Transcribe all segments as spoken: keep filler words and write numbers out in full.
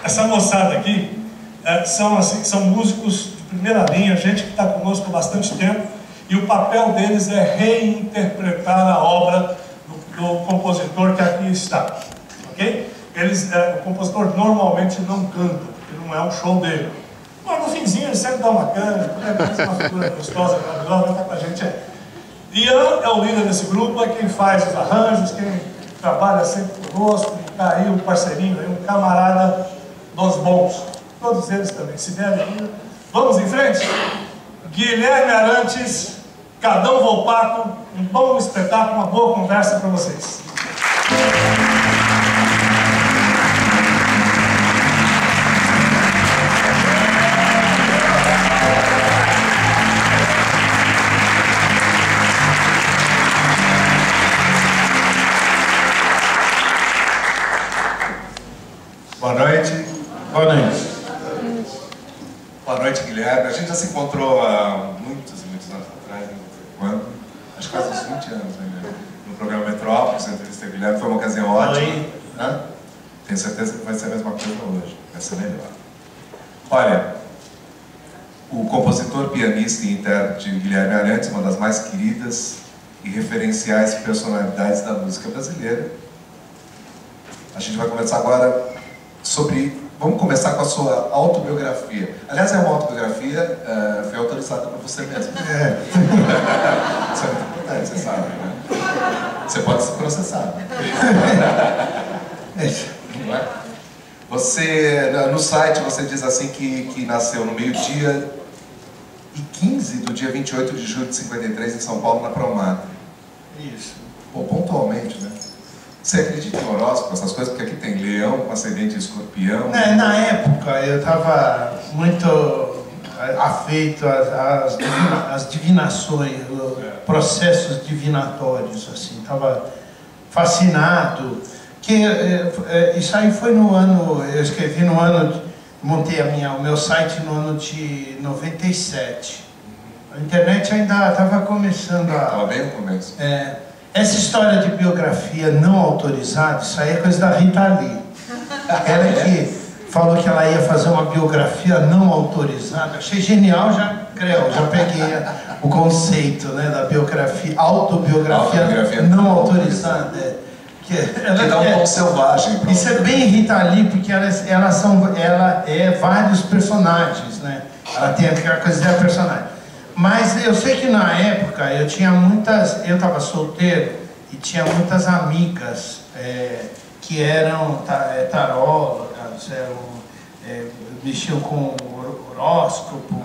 essa moçada aqui é, são, assim, são músicos de primeira linha, gente que está conosco há bastante tempo, e o papel deles é reinterpretar a obra do, do compositor que aqui está, ok? Eles, é, o compositor normalmente não canta, porque não é um show dele, mas no finzinho ele sempre dá uma cana, é uma figura gostosa, maravilhosa, vai estar com a gente aí. Ian é o líder desse grupo, é quem faz os arranjos, quem trabalha sempre conosco, e tá aí um parceirinho, aí, um camarada dos bons. Todos eles também, se derem ainda. Vamos em frente? Guilherme Arantes, Cadão Volpato, um bom espetáculo, uma boa conversa para vocês. Boa noite. Boa noite. Boa noite, Guilherme. A gente já se encontrou há muitos e muitos anos atrás, não sei quando. Acho que quase uns vinte anos, né? No programa Metrópolis, a entrevista do Guilherme, foi uma ocasião ótima. Né? Tenho certeza que vai ser a mesma coisa hoje. Vai ser melhor. Olha, o compositor, pianista e intérprete Guilherme Arantes, uma das mais queridas e referenciais personalidades da música brasileira. A gente vai conversar agora sobre... Vamos começar com a sua autobiografia. Aliás, é uma autobiografia, uh, foi autorizada por você mesmo. É. Isso é muito importante, você sabe, né? Você pode se processar. Não é? Você, no site, você diz assim que, que nasceu no meio-dia e quinze do dia vinte e oito de julho de cinquenta e três em São Paulo, na Promata. Isso. Pô, pontualmente, né? Você acredita em horóscopo, essas coisas? Porque aqui tem leão com ascendente de escorpião. É, na época eu estava muito afeito às, às, divina, às divinações, processos divinatórios, assim, estava fascinado. Que, é, é, isso aí foi no ano, eu escrevi no ano, de, montei a minha, o meu site no ano de noventa e sete. A internet ainda estava começando a... Estava bem no começo. É, essa história de biografia não autorizada, isso aí é coisa da Rita Lee. Ela que falou que ela ia fazer uma biografia não autorizada. Achei genial, já, creu, já peguei o conceito, né, da biografia, autobiografia, autobiografia não autorizada. É, que ela, que dá um é, tom selvagem. Isso é bem Rita Lee, porque elas, elas são, ela é vários personagens, né? Ela tem aquela coisa de personagem. Mas eu sei que na época eu tinha muitas, eu estava solteiro e tinha muitas amigas é, que eram tarólogas, eram, é, mexiam com horóscopo,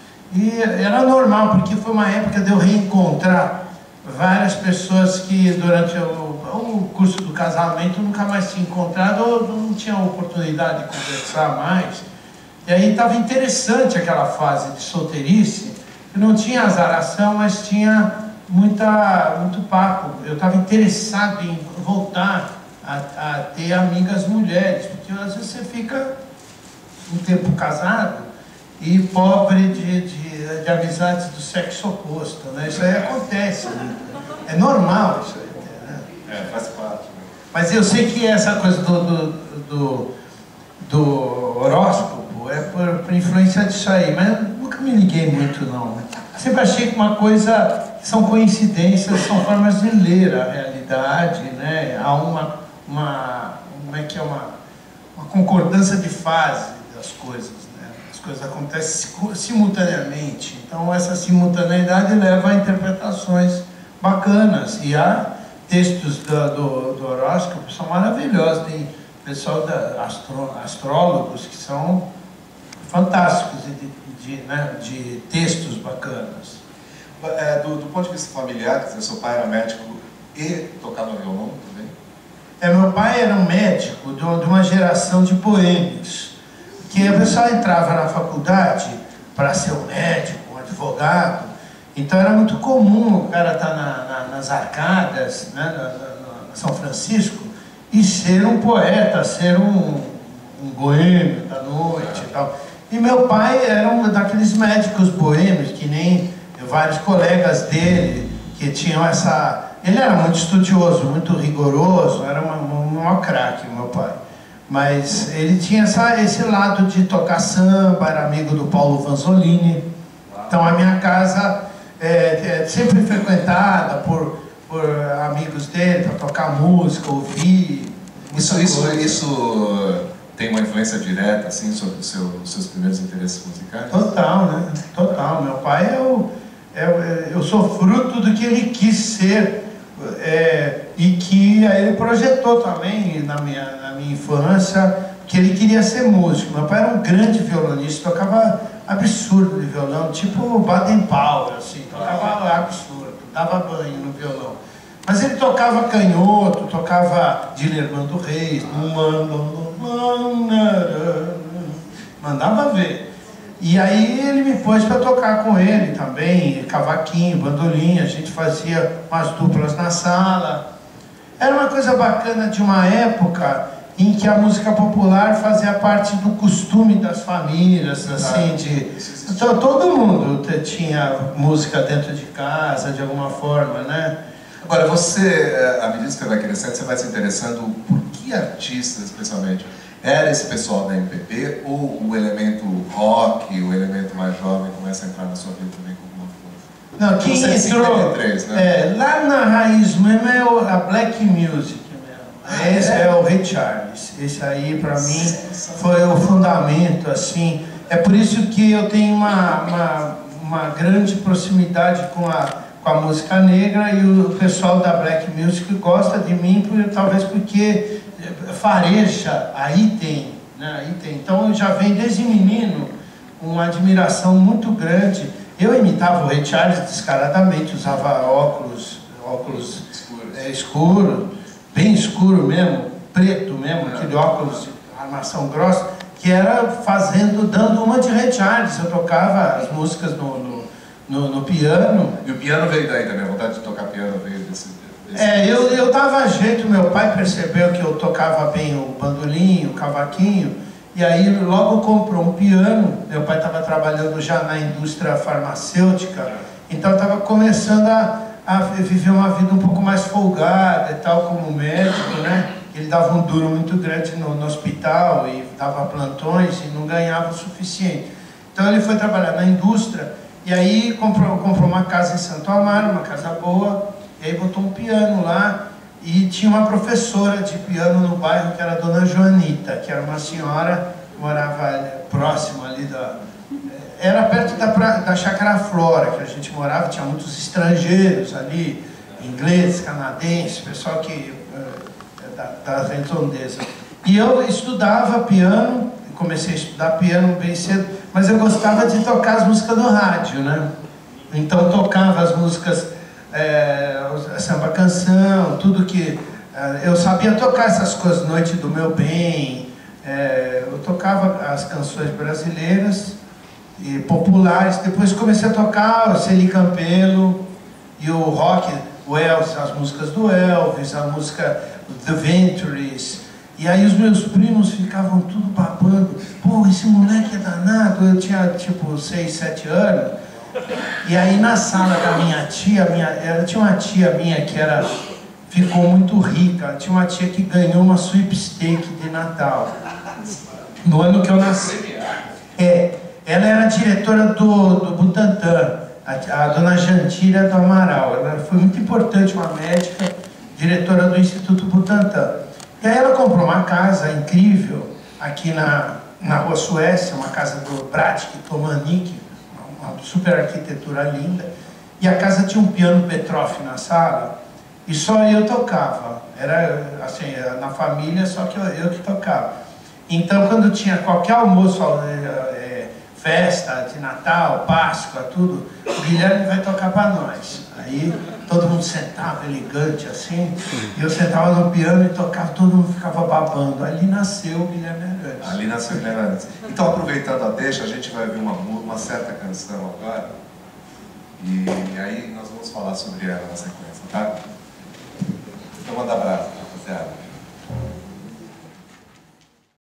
e era normal, porque foi uma época de eu reencontrar várias pessoas que durante o, o curso do casamento nunca mais tinha encontrado ou não tinham oportunidade de conversar mais. E aí estava interessante aquela fase de solteirice. Não tinha azaração, mas tinha muita, muito papo. Eu estava interessado em voltar a, a ter amigas mulheres, porque às vezes você fica um tempo casado e pobre de, de, de amizades do sexo oposto, né? Isso aí acontece, né? É normal isso aí, né? É, faz parte. Né? Mas eu sei que essa coisa do, do, do, do horóscopo é por, por influência disso aí, mas nunca me liguei muito não, né? Sempre achei que uma coisa, são coincidências, são formas de ler a realidade, né? Há uma, uma, como é que é, uma, uma concordância de fase das coisas, né? As coisas acontecem simultaneamente, então essa simultaneidade leva a interpretações bacanas, e há textos do, do, do horóscopo que são maravilhosos, tem pessoal, da, astro, astrólogos que são fantásticos de, de, né, de textos bacanas. É, do, do ponto de vista familiar, quer dizer, seu pai era médico e tocava violão também? É, meu pai era um médico de, de uma geração de boêmios, que a pessoa entrava na faculdade para ser um médico, um advogado, então era muito comum o cara estar na, na, nas arcadas, né, na, na, na São Francisco, e ser um poeta, ser um, um boêmio da noite e tal. E meu pai era um daqueles médicos boêmios, que nem vários colegas dele, que tinham essa... Ele era muito estudioso, muito rigoroso, era uma, uma, uma craque, meu pai. Mas ele tinha essa, esse lado de tocar samba, era amigo do Paulo Vanzolini. Então a minha casa é, é sempre frequentada por, por amigos dele, para tocar música, ouvir. Isso, isso, isso tem uma influência direta assim, sobre os seu, seus primeiros interesses musicais? Total, né? Total. Meu pai é o... É, eu sou fruto do que ele quis ser. É, e que aí ele projetou também na minha, na minha infância, que ele queria ser músico. Meu pai era um grande violonista, tocava absurdo de violão, tipo Baden Powell, assim, tocava absurdo, dava banho no violão. Mas ele tocava canhoto, tocava Dilermando Reis, mandava ver. E aí ele me pôs para tocar com ele também, cavaquinho, bandolim, a gente fazia umas duplas na sala. Era uma coisa bacana de uma época em que a música popular fazia parte do costume das famílias, assim, de... Então, todo mundo tinha música dentro de casa, de alguma forma, né? Agora, você, à medida que você vai crescendo, você vai se interessando por que artistas, especialmente? Era esse pessoal da M P B ou o elemento rock, o elemento mais jovem começa a entrar na sua vida também com alguma força? Não, quem entrou, né? é, lá na raiz mesmo é a black music mesmo. Esse é, é o Ray Charles. Esse aí para mim foi o fundamento, assim. É por isso que eu tenho uma, uma, uma grande proximidade com a, com a música negra, e o pessoal da black music gosta de mim, por, talvez porque fareja, aí tem, né? Aí tem. Então eu já venho desde menino uma admiração muito grande. Eu imitava o Ray Charles descaradamente, usava óculos, óculos é, escuro, bem escuro mesmo, preto mesmo, aquele óculos de armação grossa, que era fazendo, dando uma de Ray Charles. Eu tocava as músicas no, no, no, no piano. E o piano veio daí também, a vontade de tocar piano veio desse... É, eu, eu dava jeito, meu pai percebeu que eu tocava bem o bandolim, o cavaquinho, e aí logo comprou um piano. Meu pai estava trabalhando já na indústria farmacêutica, então estava começando a, a viver uma vida um pouco mais folgada e tal, como médico, né? Ele dava um duro muito grande no, no hospital e dava plantões e não ganhava o suficiente. Então ele foi trabalhar na indústria, e aí comprou, comprou uma casa em Santo Amaro, uma casa boa. E aí botou um piano lá, e tinha uma professora de piano no bairro, que era a dona Joanita, que era uma senhora que morava próximo ali da... Era perto da, da Chácara Flora, que a gente morava, tinha muitos estrangeiros ali, ingleses, canadenses, pessoal que... da, da redondeza. E eu estudava piano, comecei a estudar piano bem cedo, mas eu gostava de tocar as músicas do rádio, né? Então tocava as músicas... É, samba canção, tudo que... É, eu sabia tocar essas coisas, Noite do Meu Bem, é, eu tocava as canções brasileiras e populares. Depois comecei a tocar o Celi Campelo e o rock, o Elvis, as músicas do Elvis, a música The Ventures. E aí os meus primos ficavam tudo babando. Pô, esse moleque é danado. Eu tinha tipo seis, sete anos. E aí na sala da minha tia, minha, ela tinha uma tia minha que era, ficou muito rica. Tinha uma tia que ganhou uma sweepstake de Natal, no ano que eu nasci. É, ela era diretora do, do Butantan, a, a dona Jantíria do Amaral. Ela foi muito importante, uma médica, diretora do Instituto Butantan. E aí ela comprou uma casa incrível aqui na, na Rua Suécia, uma casa do Bratic Tomanik, uma super arquitetura linda, e a casa tinha um piano Petroff na sala, e só eu tocava. Era assim, na família, só que eu, eu que tocava. Então, quando tinha qualquer almoço, é, festa de Natal, Páscoa, tudo, o Guilherme vai tocar para nós. Aí todo mundo sentava elegante assim, e eu sentava no piano e tocava, todo mundo ficava babando. Ali nasceu o Guilherme Arantes. Ali nasceu o Guilherme Arantes. Então, aproveitando a deixa, a gente vai ver uma, uma certa canção agora, e aí nós vamos falar sobre ela na sequência.